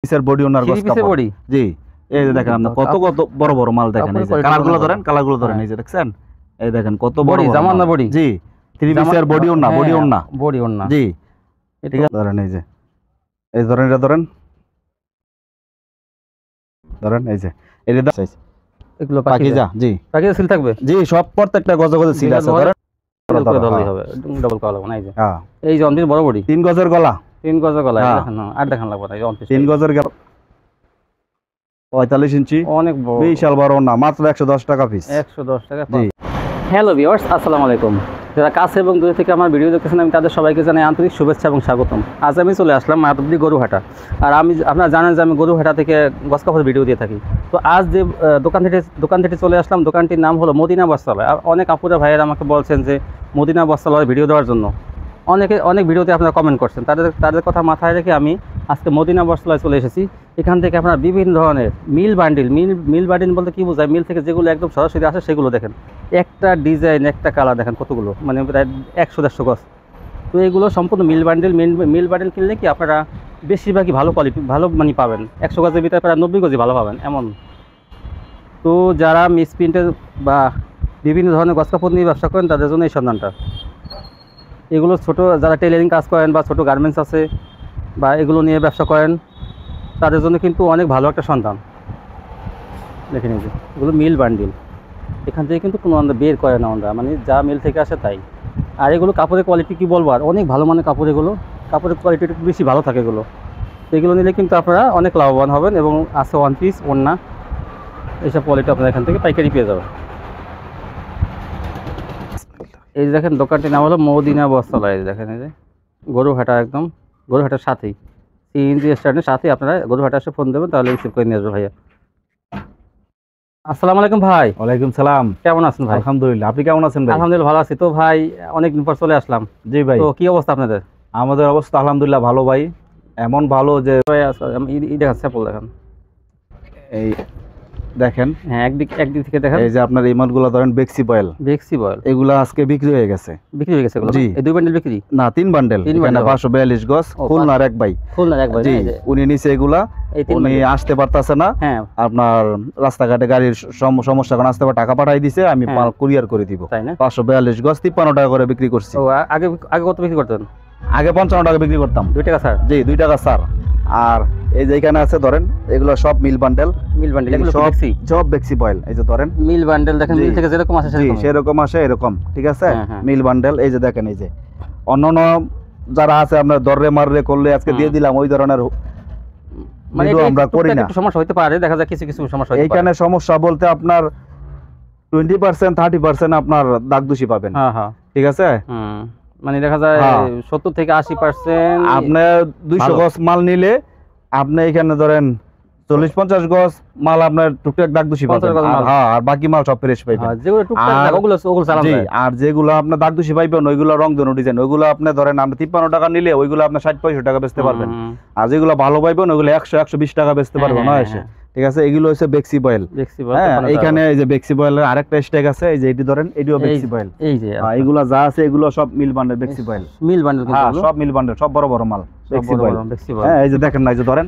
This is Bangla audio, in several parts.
পিসের বডি ওনার গস কাপড় জি এই যে দেখেন আপনি কত কত বড় বড় মাল দেখেন এই যে কালারগুলো ধরেন এই যে দেখছেন এই দেখেন কত বড় জামা না বডি জি 3 পিসের বডি ওন্না জি ঠিক আছে ধরেন এই যে এই ধরেন এটা ধরেন এই যে এটা সাইজ এগুলো পাকিজা জি পাকিজা সিল থাকবে জি সব প্রত্যেকটা গজে গজে সিল আছে ধরেন ধরলেই হবে ডাবল কলা লাগবে না এই যে হ্যাঁ এই যে অন্তিম বড় বডি 3 গজের গলা দেখেন না আর দেখেন লাগবে না এই 3 গজের গলা 45 ইঞ্চি অনেক বড় বিশাল বড় না মাত্র 110 টাকা পিস 110 টাকা জি হ্যালো ভিউয়ার্স আসসালামু আলাইকুম যারা কাছে এবং দূরে থেকে আমার ভিডিও দেখতেছেন আমি তাদের সবাইকে জানাই আন্তরিক শুভেচ্ছা এবং স্বাগতম আজ আমি চলে আসলাম মায়াতবদি গরুহাটা আর আমি আপনারা জানেন যে আমি গরুহাটা থেকে গস কাপড় ভিডিও দিয়ে থাকি তো আজ যে দোকান থেকে চলে আসলাম দোকানটির নাম হলো মদিনা বস্ত্রালয় আর অনেক আপুরা ভাইয়েরা আমাকে বলছেন যে মদিনা বস্ত্রালয় ভিডিও দেওয়ার জন্য অনেক ভিডিওতে আপনারা কমেন্ট করছেন তাদের কথা মাথায় রেখে আমি আজকে মদিনা বস্ত্রালয় চলে এসেছি এখান থেকে আপনারা বিভিন্ন ধরনের মিল বান্ডিল বলতে কী বোঝায় মিল থেকে যেগুলো একদম সরাসরি আসে সেগুলো দেখেন একটা ডিজাইন একটা কালার দেখেন কতগুলো মানে প্রায় 100-150 গজ তো এগুলো সম্পূর্ণ মিল বান্ডিল কিনলে কি আপনারা বেশিরভাগই ভালো কোয়ালিটি ভালো মানে পাবেন 100 গজের ভিতরে প্রায় 90 গজই ভালো পাবেন এমন তো যারা মিস প্রিন্টের বা বিভিন্ন ধরনের গজ কাপড় নিয়ে ব্যবসা করেন তাদের জন্য এই সন্ধানটা এগুলো ছোটো যারা টেলারিং কাজ করেন বা ছোটো গার্মেন্টস আছে বা এগুলো নিয়ে ব্যবসা করেন তাদের জন্য কিন্তু অনেক ভালো একটা সন্ধান দেখে নিন এগুলো মিল বান্ডিল এখান থেকে কিন্তু কোনো আমরা বের করে না আমরা মানে যা মিল থেকে আসে তাই আর এগুলো কাপড়ের কোয়ালিটি কী বলবো আর অনেক ভালো মানের কাপড় এগুলো কাপড়ের কোয়ালিটি একটু বেশি ভালো থাকে এগুলো এগুলো নিলে কিন্তু আপনারা অনেক লাভবান হবেন এবং আছে ওয়ান পিস ওড়না এইসব কোয়ালিটি আপনারা এখান থেকে পাইকারি পেয়ে যাবেন এই যে দেখেন দোকানটির নাম হলো মদিনা বস্ত্রালয় দেখেন এই যে গরুহাটা একদম গরুহাটার সাথেই সিএনজি স্ট্যান্ডের সাথেই আপনারা গরুহাটা এসে ফোন দেবেন তাহলে রিসিভ করে নিয়ে আসবে ভাইয়া আসসালামু আলাইকুম ভাই ওয়ালাইকুম সালাম কেমন আছেন ভাই আলহামদুলিল্লাহ আপনি কেমন আছেন ভাই আলহামদুলিল্লাহ ভালো আছি তো ভাই অনেকদিন পর চলে আসলাম জি ভাই তো কি অবস্থা আপনাদের আমাদের অবস্থা আলহামদুলিল্লাহ ভালো ভাই এমন ভালো যে দেখেন স্যাম্পল দেখেন এই দেখেন হ্যাঁ একদিক থেকে দেখেন এই যে আপনার এই মালগুলো ধরেন বেক্সি বয়েল এগুলো আজকে বিক্রি হয়ে গেছে এগুলো জি এই দুই বান্ডেল বিক্রি না তিন বান্ডেল এখানে 542 গজ খুলনার এক ভাই জি উনি নিচে এগুলা উনি আসতে পারতাছে না হ্যাঁ আপনার রাস্তাঘাটে গাড়ির সমস্যা কারণে আসতে টাকা পাঠাই দিছে আমি মাল কুরিয়ার করে দিব 542 গজ 53 টাকা করে বিক্রি করছি ও আগে কত বিক্রি করতেন আগে 55 টাকা বিক্রি করতাম 2 টাকা স্যার জি 2 টাকা স্যার আর এই যে এখানে আছে ধরেন এগুলো সব মিল বান্ডেল এগুলো সব বেক্সি বয়েল এই যে ধরেন মিল বান্ডেল দেখেন মিল থেকে যেরকম আসে সেরকম আসে এরকম ঠিক আছে মিল বান্ডেল এই যে দেখেন এই যে অন্যান্য যারা আছে আমরা দররে মাররে করলে আজকে দিয়ে দিলাম ওই ধরনের মানে আমরা করি না একটু সমস্যা হতে পারে দেখা যায় কিছু সমস্যা হতে পারে এইখানে সমস্যা বলতে আপনার 20% 30% আপনার দাগ দোষী পাবেন হ্যাঁ হ্যাঁ ঠিক আছে মানে দেখা যায় 70 থেকে 80% আপনি 200 গজ মাল নিলে আপনি এখানে ধরেন 40-50 গজ মাল আপনার টুকটাক দাগ দোষী পাবেন হ্যাঁ আর বাকি মাল সব ফ্রেশ পাইবেন যেগুলো টুকটাক ওগুলো চালান যায় আর যেগুলো আপনি দাগ দোষী পাইবেন ওইগুলো রং ধনু ডিজাইন ওইগুলো আপনি ধরেন আপনি 53 টাকা নিলে ওইগুলো আপনি 60-65 টাকা বেচতে পারবেন আর যেগুলো ভালো পাইবেন ওইগুলো 100-120 টাকা বেচতে পারবেন না এসে ঠিক আছে এগুলো হচ্ছে বেক্সি বয়েল হ্যাঁ এইখানে এই যে বেক্সি বয়েলের আরেকটা স্ট্যাক আছে এই যে এটি ধরেন এটিও বেক্সি বয়েল এই যে এগুলো যা আছে এগুলো সব মিল বান্ডেল বেক্সি বয়েল হ্যাঁ সব মিল বান্ডেল সব বড় বড় মাল বেক্সি বয়েল হ্যাঁ এই যে দেখেন না এই যে ধরেন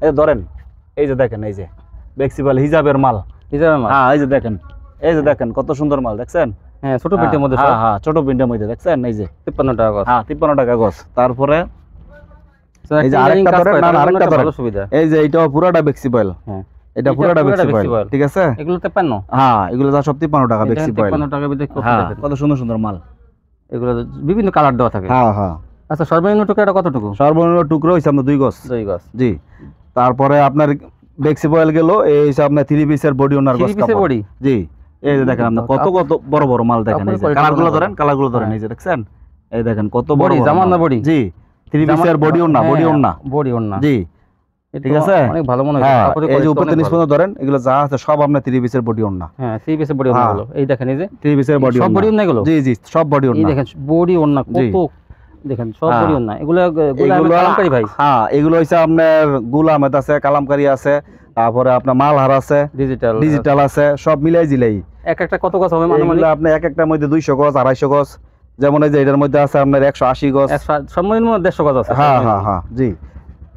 এই যে দেখেন এই যে বেক্সি বয়েল হিজাবের মাল হ্যাঁ এই যে দেখেন কত সুন্দর মাল দেখছেন হ্যাঁ ছোট প্রিন্টের মধ্যে হ্যাঁ ছোট প্রিন্টের মধ্যে দেখছেন এই যে 53 টাকা গজ হ্যাঁ 53 টাকা গজ তারপরে এই যে আরেকটা ধরেন না আরেকটা ধরেন সুবিধা এই যে এটা পুরোটা বেক্সি বয়েল হ্যাঁ এটা পুরোটা বেক্সি বয়েল ঠিক আছে এগুলো 53 হ্যাঁ এগুলো যা সব 53 টাকা বেক্সি বয়েল 53 টাকা ভিতরে কত সুন্দর মাল এগুলো বিভিন্ন কালার দেওয়া থাকে হ্যাঁ হ্যাঁ আচ্ছা সর্বনিম্ন টুকরাটা কতটুকু সর্বনিম্ন টুকরো হইছে আমরা 2 গজ জি তারপরে আপনার বেক্সি বয়েল গেল এই হইছে আপনার 3 পিসের বডি ওনার গজ কাপড় জি এই যে দেখেন আপনি কত বড় বড় মাল দেখেন এই যে কালারগুলো ধরেন এই যে দেখছেন এই দেখেন কত বড় জামা না বডি জি 3 পিসের বডি ওন্না জি ঠিক আছে অনেক ভালো মনে হয় এই যে উপর থেকে নিচ পর্যন্ত ধরেন এগুলো যা আছে সব আপনার 3 পিসের বডি ওন্না হ্যাঁ 3 পিসের বডি ওন্না হলো এই দেখেন এই যে 3 পিসের বডি সব বডি ওন্না এগুলো জি সব বডি ওন্না এই দেখেন বডি ওন্না কত দেখেন সব বডি ওন্না এগুলো কালামকারী ভাই হ্যাঁ এগুলো হইছে আপনার গুলামেত আছে কালামকারী আছে তারপরে আপনার মালহার আছে ডিজিটাল আছে সব মিলাই জিলাই একটা কত গজ হবে মানে আপনি একটার মধ্যে 200 গজ 250 গজ যেমন এই যে এটার মধ্যে আছে আপনার 180 গজ সর্বনিম্ন 150 গজ আছে হ্যাঁ জি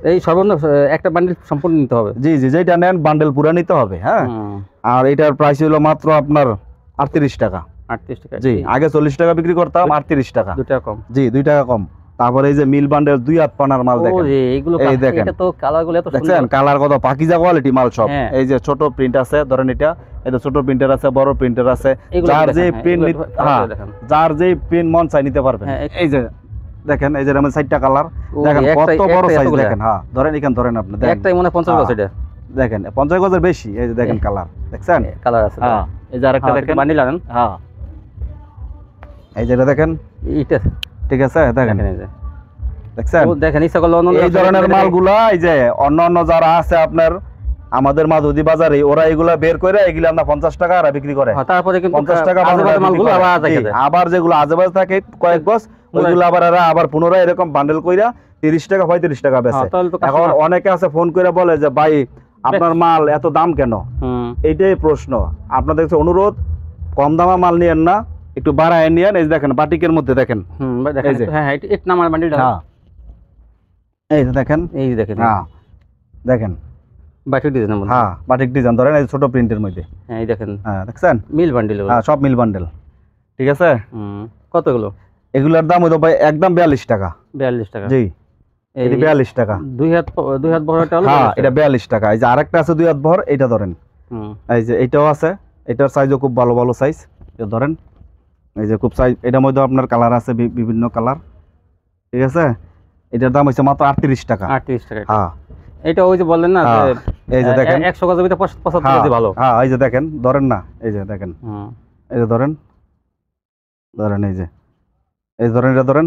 এই সর্বনিম্ন একটা বান্ডিল সম্পূর্ণ নিতে হবে। জি জি, যেটা নেন বান্ডেল পুরো নিতে হবে। হ্যাঁ, আর এটার প্রাইস হলো মাত্র আপনার 38 টাকা। 38 টাকা? জি, আগে 40 টাকা বিক্রি করতাম, 38 টাকা। 2 টাকা কম? জি, 2 টাকা কম। তারপরে এই যে মিল বান্ডেল 2 হাত পানার মাল দেখেন, এই দেখেন, এটা তো কালারগুলো এত সুন্দর, দেখছেন কালার কত পাকিজা কোয়ালিটি মাল সব। এই যে ছোট প্রিন্ট আছে, ধরেন এটা এই যে ছোট প্রিন্টার আছে, বড় প্রিন্টার আছে, যার যে প্রিন্ট, হ্যাঁ যার যে প্রিন্ট মন চাই নিতে পারবেন। এই যে দেখেন, এই যে এর মধ্যে 4টা কালার দেখেন, কত বড় সাইজ দেখেন। হ্যাঁ ধরেন, এখান ধরেন আপনি দেখেন, একটাই মনে হয় 50 গজ, এটা দেখেন 50 গজের বেশি। এই যে দেখেন কালার, দেখছেন কালার আছে। হ্যাঁ, এই যে আরেকটা দেখেন বান্ডিল আনেন। হ্যাঁ, এই যে এটা দেখেন, এটা ঠিক আছে দেখেন, এই যে দেখছেন, দেখেন ইচ্ছা করলে এই ধরনের মালগুলা এই যে অন্য যারা আছে আপনার আমাদের মাধুদি বাজারে, ওরা এগুলা বের করে এগুলা আমরা 50 টাকা আর বিক্রি করে। তারপরে কিন্তু 50 টাকা মালগুলো আবার যেগুলো আজেবাজে থাকে কয়েক গজ, ওইগুলো আবার পুনরায় এরকম বান্ডেল কইরা 30 টাকা 35 টাকা বেচে। এখন অনেকে আছে ফোন করে বলে যে ভাই আপনার মাল এত দাম কেন? এইটাই প্রশ্ন। আপনাদের কাছে অনুরোধ, কম দামা মাল নিয়েন না, একটু বাড়ায় নিয়েন। এই দেখেন বাটিকের মধ্যে দেখেন, হ্যাঁ এক নাম্বার বান্ডিলটা, হ্যাঁ এই যে দেখেন, এই যে দেখেন, হ্যাঁ দেখেন বাটিক ডিজাইন, হ্যাঁ বাটিক ডিজাইন, ধরেন এই ছোট প্রিন্টের মধ্যে, হ্যাঁ এই দেখেন, হ্যাঁ দেখছেন মিল বান্ডিল, হ্যাঁ সব মিল বান্ডেল, ঠিক আছে। কত এগুলো? এগুলোর দাম হইতো ভাই একদম 42 টাকা। 42 টাকা? জি, এটা 42 টাকা। দুই হাত বড়টা হলো, হ্যাঁ এটা 42 টাকা। এই যে আরেকটা আছে 2 হাত ভর, এটা ধরেন, এই যে এটাও আছে, এটার সাইজও খুব ভালো ভালো সাইজ, এটা ধরেন, এই যে খুব সাইজ, এটার মধ্যে আপনার কালার আছে বিভিন্ন কালার, ঠিক আছে। এটার দাম হচ্ছে মাত্র 38 টাকা। 38 টাকা? হ্যাঁ, এটা ওই যে বললেন না যে এই যে দেখেন 100 গজের ভিতরে 75 গজ ভালো। হ্যাঁ এই যে দেখেন, ধরেন না, এই যে দেখেন, এই যে ধরেন, এই যে ধরেন, এটা ধরেন,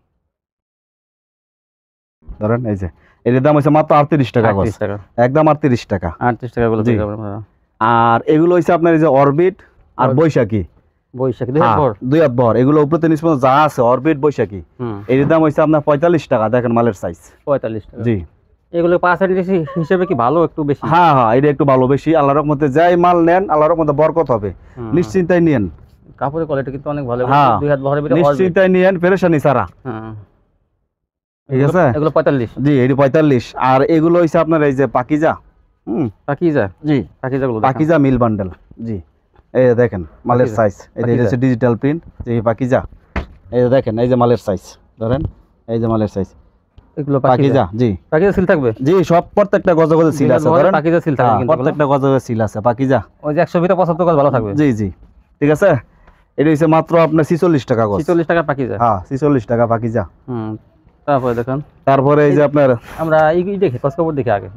এই যে এর দাম হচ্ছে মাত্র 38 টাকা, একদম 38 টাকা। 38 টাকা গুলো। আর এগুলো হচ্ছে আপনার এই যে অরবিট আর বৈশাখী, 2 হাত ভর, এগুলো উপরে নিচ পর্যন্ত যা আছে অরবিট বৈশাখী, এর দাম হচ্ছে আপনার 45 টাকা। দেখেন মালের সাইজ 45 টাকা? জি। এগুলো পার্সেন্টেজ হিসেবে কি ভালো একটু বেশি? হ্যাঁ হ্যাঁ, এটা একটু ভালো বেশি। আল্লাহর রহমতে যাই মাল নেন, আল্লাহর রহমতে বরকত হবে, নিশ্চিন্তায় নিয়েন। কাপড়ের কোয়ালিটি কিন্তু অনেক ভালো, 2 হাত ভরের ভিতরে নিশ্চিন্তায় নিয়েন, পেরেশানি ছাড়া। ঠিক আছে, এগুলো 45? জি, এটি 45। আর এগুলো হইছে আপনার এই যে পাকিজা, পাকিজা? জি পাকিজা মিল বান্ডেল। জি, এই দেখেন মালের সাইজ, এটা হচ্ছে ডিজিটাল প্রিন্ট, যে পাকিজা, এই দেখেন, এই যে মালের সাইজ ধরেন, এই যে মালের সাইজ, এগুলো পাকিজা। জি, পাকিজা সিল থাকবে? জি, সব প্রত্যেকটা গজে গজে সিল আছে, ধরেন পাকিজা সিল থাকবে কিন্তু প্রত্যেকটা গজে গজে সিল আছে পাকিজা। ওই যে 100 ভিতরে 75 গজ ভালো থাকবে। জি জি, ঠিক আছে। এটা হইছে মাত্র আপনার 46 টাকা গজ। 46 টাকা পাকিজা? হ্যাঁ 46 টাকা পাকিজা। তারপরে দেখেন, তারপরে এই যে আপনার আমরা এই দেখি গজ কাপড় দেখি আগে।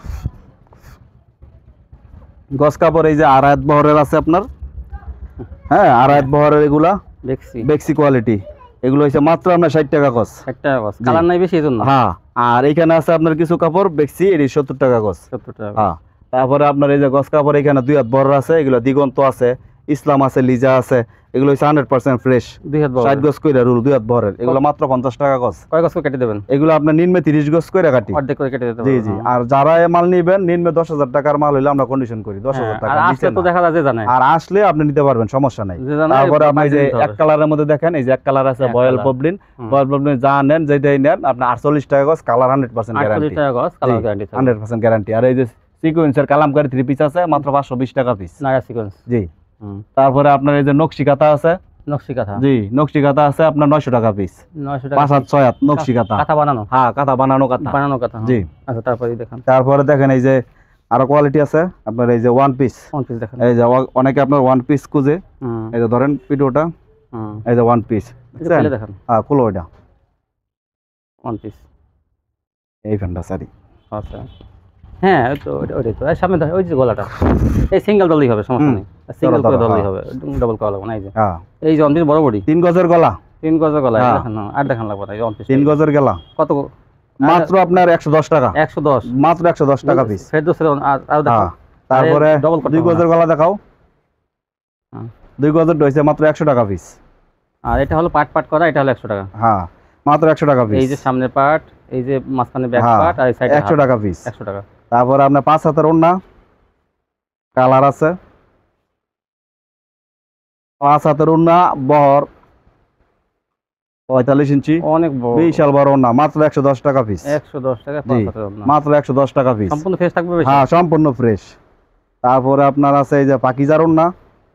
গজ কাপড় এই যে আড়াইত বহরের আছে আপনার, হ্যাঁ আড়াইত বহরের, এগুলা বেক্সি কোয়ালিটি, এগুলো হইছে মাত্র আপনার 60 টাকা গজ। 60 টাকা গজ, কালার নাই বেশি এজন্য। হ্যাঁ, আর এখানে আছে আপনার কিছু কাপড় বেক্সি, এটি 70 টাকা গজ। 70 টাকা? হ্যাঁ। তারপরে আপনার এই যে গজ কাপড় এখানে 2 হাত বহর আছে, এগুলো দিগন্ত আছে, ইসলাম আছে, লিজা আছে, এগুলো হচ্ছে 100% ফ্রেশ, 60 গজ কইরা রুল 2 হাত বহরের, এগুলো মাত্র 50 টাকা গজ। কয় গজ করে কেটে দেবেন? এগুলো আপনার নিম্নে 30 গজ কইরা কাটি, অর্ধেক করে কেটে দিতে হবে। জি জি, আর যারা এই মাল নেবেন নিম্নে 10,000 টাকার মাল হইলে আমরা কন্ডিশন করি 10,000 টাকা। আর আসলে তো দেখা যায় যে জানে, আর আসলে আপনি নিতে পারবেন, সমস্যা নাই। তারপরে আপনি যে এক কালারের মধ্যে দেখেন, এই যে এক কালার আছে বয়েল পবলিন, যা নেন যেটাই নেন আপনার 48 টাকা গজ, কালার 100% গ্যারান্টি। 48 টাকা গজ, কালার গ্যারান্টি 100% গ্যারান্টি। আর এই যে সিকোয়েন্সের কালামকারী 3 পিস আছে মাত্র 520 টাকা পিস, নাগা সিকোয়েন্স। জি। তারপরে আপনার এই যে নকশি কাঁথা আছে, নকশি কাঁথা, জি নকশি কাঁথা আছে আপনার 900 টাকা পিস। 900 টাকা 5 হাত 6 হাত নকশি কাঁথা, কাঁথা বানানো? হ্যাঁ কাঁথা বানানো, কাঁথা। জি। আচ্ছা, তারপরে দেখেন, তারপরে দেখেন এই যে আরো কোয়ালিটি আছে আপনার, এই যে ওয়ান পিস দেখেন, এই যে অনেকে আপনার ওয়ান পিস খুঁজে, এই যে ধরেন পিটোটা, এই যে ওয়ান পিস দেখেন, হ্যাঁ খুলো এটা ওয়ান পিস, এই ফ্যানটা সারি। আচ্ছা, হ্যাঁ তো ওইটাই তো, সামনে ওই যে গলাটা, এই সিঙ্গেল দলই হবে, সমস্যা নেই, সিঙ্গেল করে দলই হবে, ডাবল করা লাগবে না। এই যে এই যে অনপিস বড় বড়ি 3 গজের গলা, 3 গজের গলা দেখেন, আর দেখান লাগবে না। এই অনপিস 3 গজের গলা কত? মাত্র আপনার 110 টাকা। 110? মাত্র 110 টাকা পিস। ফেরদৌস আর দেখো, তারপরে 2 গজের গলা দেখাও, 2 গজের হইছে মাত্র 100 টাকা পিস। আর এটা হলো পার্ট পার্ট করা, এটা হলো 100 টাকা। হ্যাঁ মাত্র 100 টাকা পিস। এই যে সামনের পার্ট, এই যে মাঝখানে ব্যাক পার্ট, আর এই সাইডে 100 টাকা পিস। 100 টাকা। তারপর আপনার 5 হাতের ওড়না, কালার আছে, 5 হাতের ওড়না বহর 45 ইঞ্চি, অনেক বড়, বিশাল বড় ওড়না, মাত্র 110 টাকা পিস। 110 টাকা মাত্র 110 টাকা পিস, সম্পূর্ণ ফ্রেশ থাকবে। হ্যাঁ সম্পূর্ণ ফ্রেশ। তারপরে আপনার আছে এই যে পাকিজার ওড়না,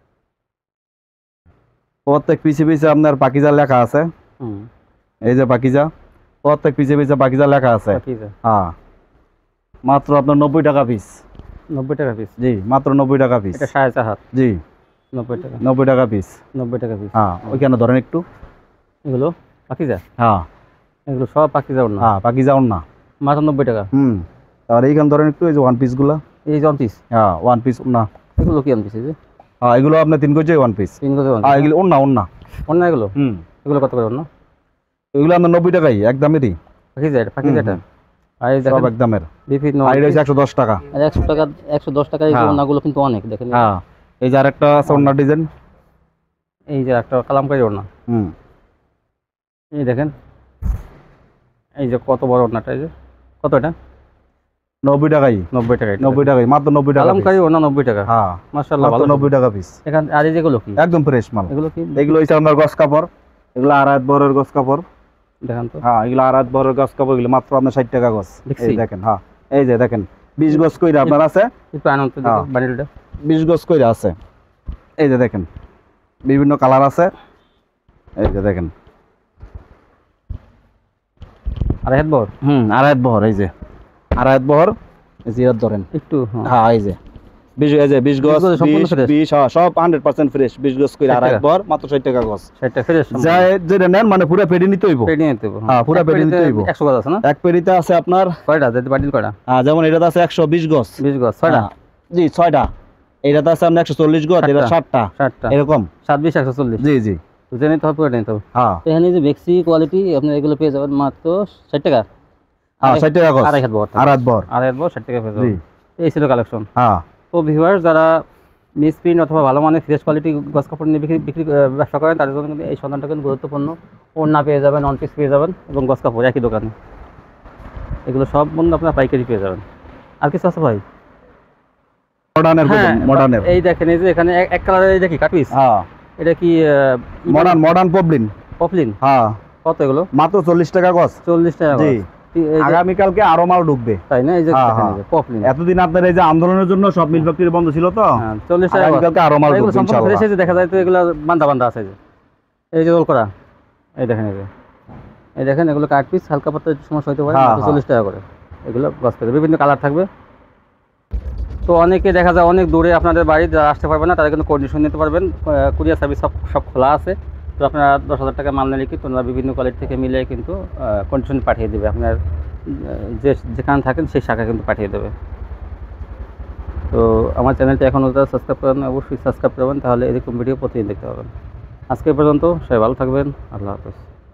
প্রত্যেক পিছে পিছে আপনার পাকিজার লেখা আছে। এই যে পাকিজা, প্রত্যেক পিছে পিছে পাকিজা লেখা আছে। হ্যাঁ মাত্র আপনার 90 টাকা পিস। 90 টাকা পিস, জি মাত্র 90 টাকা পিস। এটা 4.5 হাত, জি 90 টাকা, 90 টাকা পিস, 90 টাকা পিস। হ্যাঁ ওইখানে ধরেন একটু, এগুলো পাকিজা, হ্যাঁ এগুলো সব পাকিজা ওড়না, হ্যাঁ পাকিজা ওড়না, মাত্র 90 টাকা। আর এইখানে ধরেন একটু, এই যে ওয়ান পিস গুলা, এই যে ওয়ান পিস, হ্যাঁ ওয়ান পিস ওড়না, এগুলো কি ওয়ান পিস? এই যে হ্যাঁ এগুলো আপনার 3 গজে ওয়ান পিস, 3 গজে ওয়ান, হ্যাঁ এগুলো ওড়না ওড়না ওড়না, এগুলো এগুলো কত করে ওড়না? এগুলো আপনার 90 টাকাই, একদমই পাকিজা, এটা পাকিজাটা। আর এই সব একদমের বিভিন্ন, আর এটা 110 টাকা, আর 100 টাকা, 110 টাকা। এই ওড়নাগুলো কিন্তু অনেক, দেখেন। হ্যাঁ এই যে আরেকটা আছে ওড়না ডিজাইন, এই যে একটা কালামকারী ওড়না, এই দেখেন, এই যে কত বড় ওড়নাটা, এই যে কত, এটা 90 টাকাই, 90 টাকাই, 90 টাকাই, মাত্র 90 টাকা কালামকারী ওড়না 90 টাকা। হ্যাঁ মাশাআল্লাহ, ভালো, 90 টাকা পিস এখান। আর এই যেগুলো কি? একদম ফ্রেশ মাল। এগুলো কি? এগুলো হইছে আপনার গস কাপড়, এগুলো আড়াত বরের গস কাপড়, দেখেন তো। হ্যাঁ এগুলো আড়াত বরের গস কাপড়, এগুলো মাত্র আপনার 60 টাকা গস। এই দেখেন, হ্যাঁ এই যে দেখেন 20 গজ কইরা আপনার আছে, একটু আনন্দ দেখো বান্ডেলটা, 20 গজ কইরা আছে। এই যে দেখেন বিভিন্ন কালার আছে, এই যে দেখেন আড়াইহাত বহর, আড়াত বহর, এই যে আড়াত বহর, এই যে ধরেন একটু, হ্যাঁ এই যে 20 গজ, 20 হ্যাঁ সব 100% ফ্রেশ। 20 গজ কইরা আড়াত বহর, মাত্র 60 টাকা গজ। 60 টাকা ফ্রেশ, যায় যেটা নেন মানে পুরো পেডি নিতে হইব, পেডি নিতে হইব। হ্যাঁ পুরো পেডি নিতে হইব। 100 গজ আছে না? এক পেডিতে আছে আপনার কয়টা? যেতে বান্ডেল কয়টা? হ্যাঁ যেমন এটাতে আছে 120 গজ, 20 গজ 6টা, জি 6টা। এটাতে আছে আপনার 140 গজ, এটা 60টা, এরকম 7 20 140। জি জি, বুঝে নিতে হবে, পুরো নিতে হবে। হ্যাঁ এখানে যে বেক্সি কোয়ালিটি আপনি এগুলো পেয়ে যাবেন মাত্র 60 টাকা। হ্যাঁ 60 টাকা গজ, আড়াইহাত বহর, আড়াত বহর, 60 টাকা পেয়ে যাবেন। এই ছিল কালেকশন। হ্যাঁ তো ভিউয়ার্স, যারা মিসপ্রিন্ট অথবা ভালো মানের ফ্রেশ কোয়ালিটি গস কাপড় নিয়ে বিক্রি ব্যবসা করেন, তাদের জন্য কিন্তু এই সন্ধানটা কিন্তু গুরুত্বপূর্ণ। ওড়না পেয়ে যাবেন, অন পিস পেয়ে যাবেন, এবং গস কাপড় একই দোকানে। এগুলো সব বন্ধু আপনার পাইকারি পেয়ে যাবেন। আর কিছু আছে ভাই? মডার্নের এই দেখেন, এই যে এখানে এক কালারের, এই দেখি কাটপিস, হ্যাঁ এটা কি মডার্ন পপলিন? পপলিন, হ্যাঁ কত এগুলো? মাত্র 40 টাকা গজ। 40 টাকা। জি, আগামী কালকে আরো মাল ঢুকবে, তাই না? এই যে পপলিন, এতদিন আপনার এই যে আন্দোলনের জন্য সব মিল ফ্যাক্টরি বন্ধ ছিল, তো 40 টাকা। আগামী কালকে আরো মাল ঢুকবে ইনশাআল্লাহ। ফ্রেশ দেখা যায় তো, এগুলো বান্দা বান্দা আছে, এই যে রোল করা, এই দেখেন, এই দেখেন, এগুলো কাটপিস, হালকা পাতলা সমস্যা হতে পারে। 40 টাকা করে এগুলো গজ পেয়ে, বিভিন্ন কালার থাকবে। তো অনেকে দেখা যায় অনেক দূরে আপনাদের বাড়ি, যারা আসতে পারবেন না তারা কিন্তু কন্ডিশন নিতে পারবেন। কুরিয়ার সার্ভিস সব খোলা আছে। তো আপনারা 10,000 টাকা মাল নিলে কিন্তু ওনারা বিভিন্ন কোয়ালিটি থেকে মিলে কিন্তু কন্ডিশন পাঠিয়ে দেবে, আপনার যেখানে থাকেন সেই শাখায় কিন্তু পাঠিয়ে দেবে। তো আমার চ্যানেলটা এখনও যারা সাবস্ক্রাইব করেন, অবশ্যই সাবস্ক্রাইব করবেন, তাহলে এরকম ভিডিও প্রতিদিন দেখতে পাবেন। আজকে পর্যন্ত সবাই ভালো থাকবেন, আল্লাহ হাফেজ।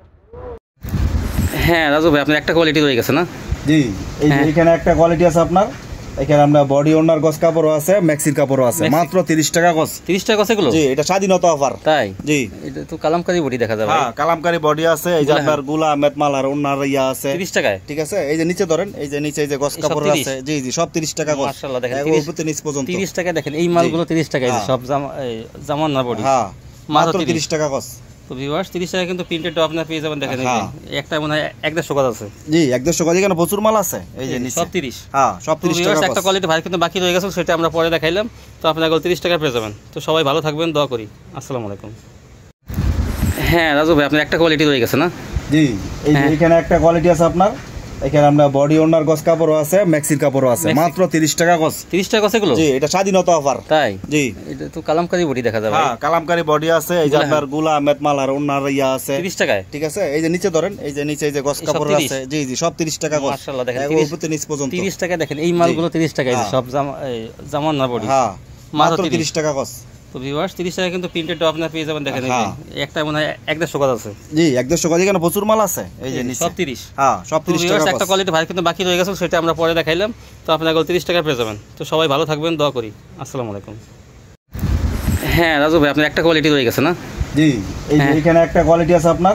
হ্যাঁ রাজু ভাই, আপনার একটা কোয়ালিটি রয়ে গেছে না? জি, এইখানে একটা কোয়ালিটি আছে আপনার। এখানে আমরা বডি ওনার গস কাপড়ও আছে, ম্যাক্সির কাপড়ও আছে, মাত্র 30 টাকা গস। 30 টাকা গস এগুলো? জি, এটা স্বাধীনতা অফার। তাই? জি, এটা তো কালামকারী বডি দেখা যাবে। হ্যাঁ কালামকারী বডি আছে। এই যে আপনার গুলা মেটমাল আর ওনার ইয়া আছে 30 টাকায়। ঠিক আছে, এই যে নিচে ধরেন, এই যে নিচে এই যে গস কাপড় আছে। জি জি, সব 30 টাকা গস। মাশাআল্লাহ, দেখেন উপর থেকে নিচ পর্যন্ত 30 টাকা। দেখেন এই মালগুলো 30 টাকায়, সব জামান না বডি। হ্যাঁ মাত্র 30 টাকা গস। তো ভিউয়ার্স, 30 টাকা কিন্তু প্রিন্টেড আপনারা পেয়ে যাবেন। দেখেন একটা মনে হয় 150 গজ আছে। জি 150 গজ, এখানে প্রচুর মাল আছে। এই যে নিচে সব 30। হ্যাঁ সব 30 টাকা গজ। একটা কোয়ালিটি ভাই কিন্তু বাকি রয়ে গেছে, সেটা আমরা পরে দেখাইলাম। তো আপনারা 30 টাকা পেয়ে যাবেন। তো সবাই ভালো থাকবেন, দোয়া করি। আসসালামু আলাইকুম। হ্যাঁ রাজু ভাই, আপনার একটা কোয়ালিটি রয়ে গেছে না? জি, এইখানে একটা কোয়ালিটি আছে আপনার। এখানে আমরা বডি ওনার গস কাপড়ও আছে, ম্যাক্সির কাপড়ও আছে, মাত্র 30 টাকা গস। 30 টাকা গস এগুলো? জি, এটা স্বাধীনতা অফার। তাই? জি, এটা তো কালামকারী বডি দেখা যাবে। হ্যাঁ কালামকারী বডি আছে। এই যে আপনার গুলা মেটমাল আর ওনার ইয়া আছে 30 টাকায়। ঠিক আছে, এই যে নিচে ধরেন, এই যে নিচে এই যে গস কাপড় আছে। জি জি, সব 30 টাকা গস। মাশাআল্লাহ, দেখেন উপর থেকে নিচ পর্যন্ত 30 টাকা। দেখেন এই মালগুলো 30 টাকায়, সব জামান না বডি। হ্যাঁ মাত্র 30 টাকা গস। তো ভিউয়ার্স, 30 টাকা কিন্তু প্রিন্টেড আপনারা পেয়ে যাবেন। দেখেন একটা মনে হয় 150 গজ আছে। জি 150 গজ, এখানে প্রচুর মাল আছে। এই যে নিচে সব 30। হ্যাঁ সব 30 টাকা। একটা কোয়ালিটি ভাই কিন্তু বাকি রয়ে গেছে, সেটা আমরা পরে দেখাইলাম। তো আপনারা 30 টাকা পেয়ে যাবেন। তো সবাই ভালো থাকবেন, দোয়া করি। আসসালামু আলাইকুম। হ্যাঁ রাজু ভাই, আপনার একটা কোয়ালিটি রয়ে গেছে না? জি, এইখানে একটা কোয়ালিটি আছে আপনার।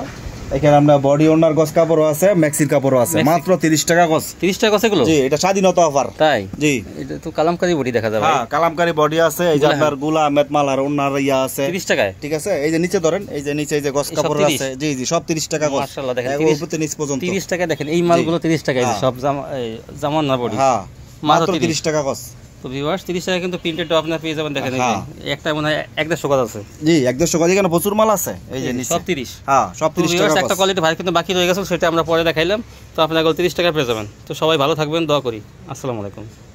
এখানে আমরা বডি ওনার গস কাপড়ও আছে, ম্যাক্সির কাপড়ও আছে, মাত্র 30 টাকা গস। 30 টাকা গস এগুলো? জি, এটা স্বাধীনতা অফার। তাই? জি। এটা তো কালামকারী বডি দেখা যায় ভাই। হ্যাঁ, কালামকারী বডি আছে। এই যে আপনার গুলা আহমেদ মালার ওনার ইয়া আছে 30 টাকায়। ঠিক আছে, এই যে নিচে ধরেন, এই যে নিচে এই যে গস কাপড় আছে। জি জি, সব 30 টাকা গস। মাশাআল্লাহ, দেখেন উপর থেকে নিচ পর্যন্ত 30 টাকা। দেখেন এই মালগুলো 30 টাকায়, সব জামান না বডি। হ্যাঁ, মাত্র 30 টাকা গস। তো ভিউয়ার্স 30 টাকা কিন্তু প্রিন্টেড আপনারা পেয়ে যাবেন। দেখেন এই যে একটা মনে হয় 1.5 গজ আছে। জি, 1.5 গজ। এখানে প্রচুর মাল আছে। এই যে নিচে সব 30। হ্যাঁ, সব 30 টাকা গজ। একটা কোয়ালিটি ভাই কিন্তু বাকি রয়ে গেছে, সেটা আমরা পরে দেখাইলাম। তো আপনারা 30 টাকা পেয়ে যাবেন। তো সবাই ভালো থাকবেন, দোয়া করি। আসসালামু আলাইকুম।